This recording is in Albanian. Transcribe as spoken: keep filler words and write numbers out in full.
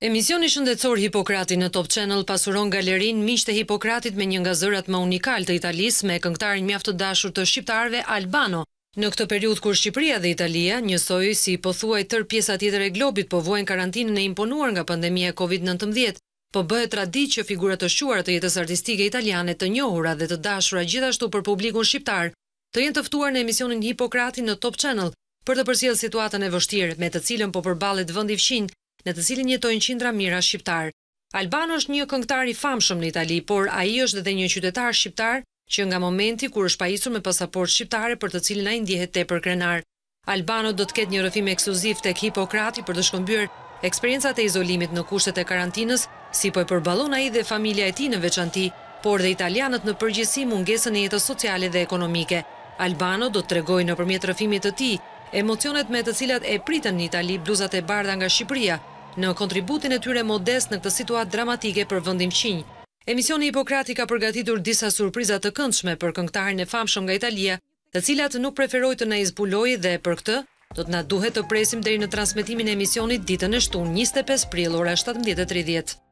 Emisioni shëndetësor Hipokrati në Top Channel pasuron galerinë Miqtë e Hipokratit me një nga zërat më unikal të Italisë me këngëtarin mjaft të dashur të shqiptarëve Albano. Në këtë periudhë kur Shqipëria dhe Italia, njësoj si pothuaj tërë pjesa tjetër e globit po vojnë karantinën e imponuar nga pandemia e Covid nineteen, po bëhet traditë që figura të shuara të jetës artistike italiane të njohura dhe të dashura gjithashtu për publikun shqiptar, të jenë të ftuar në emisionin Hipokrati në Top Channel për të përcjellë situatën e vështirë me të cilën po përballet vendi fqinj, në të cilin jetojnë qindra mijëra shqiptar. Albano është një këngëtar i famshëm në Itali, por ai është edhe një qytetar shqiptar që nga momenti kur është pajisur me pasaportë shqiptare për të cilin ai ndihet tepër krenar. Albano do të ketë një rrëfim ekskluziv tek Hipokrati për të shkëmbyer eksperiencat e izolimit në kushtet e karantinës, si po e përballon ai dhe familja e tij në veçanti, por dhe italianët në përgjithësi mungesën e jetës sociale dhe ekonomike. Albano do të tregojë nëpërmjet rrëfimit të tij emocionet me të cilat e pritën në Itali bluzat e bardha nga Shqipëria, në kontributin e tyre modest në këtë situatë dramatike për vendin fqinj. Emisioni Hipokrati ka përgatitur disa surpriza të këndshme për këngëtarin e famshëm nga Italia, të cilat nuk preferoi të na zbulojë dhe për këtë do të na duhet të presim deri në transmetimin e emisionit ditën e shtunë njëzet e pesë prill ora shtatëmbëdhjetë e tridhjetë.